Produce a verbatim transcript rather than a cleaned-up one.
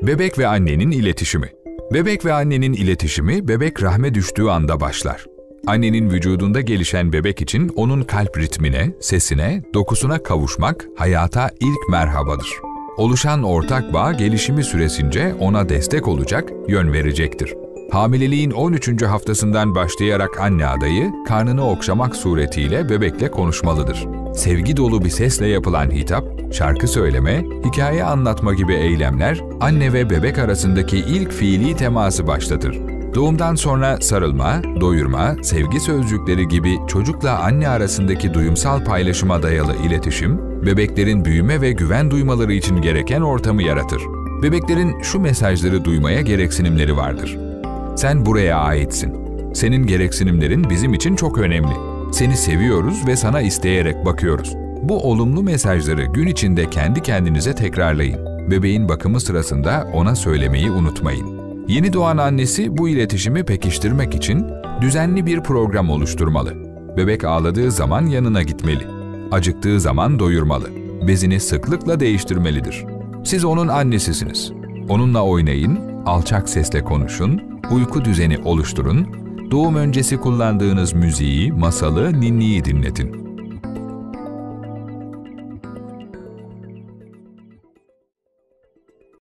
Bebek ve annenin iletişimi. Bebek ve annenin iletişimi bebek rahme düştüğü anda başlar. Annenin vücudunda gelişen bebek için onun kalp ritmine, sesine, dokusuna kavuşmak hayata ilk merhabadır. Oluşan ortak bağ gelişimi süresince ona destek olacak, yön verecektir. Hamileliğin on üçüncü haftasından başlayarak anne adayı, karnını okşamak suretiyle bebekle konuşmalıdır. Sevgi dolu bir sesle yapılan hitap, şarkı söyleme, hikaye anlatma gibi eylemler, anne ve bebek arasındaki ilk fiili teması başlatır. Doğumdan sonra sarılma, doyurma, sevgi sözcükleri gibi çocukla anne arasındaki duyumsal paylaşıma dayalı iletişim, bebeklerin büyüme ve güven duymaları için gereken ortamı yaratır. Bebeklerin şu mesajları duymaya gereksinimleri vardır. Sen buraya aitsin. Senin gereksinimlerin bizim için çok önemli. Seni seviyoruz ve sana isteyerek bakıyoruz. Bu olumlu mesajları gün içinde kendi kendinize tekrarlayın. Bebeğin bakımı sırasında ona söylemeyi unutmayın. Yeni doğan annesi bu iletişimi pekiştirmek için düzenli bir program oluşturmalı. Bebek ağladığı zaman yanına gitmeli. Acıktığı zaman doyurmalı. Bezini sıklıkla değiştirmelidir. Siz onun annesisiniz. Onunla oynayın, alçak sesle konuşun, uyku düzeni oluşturun, doğum öncesi kullandığınız müziği, masalı, ninniyi dinletin.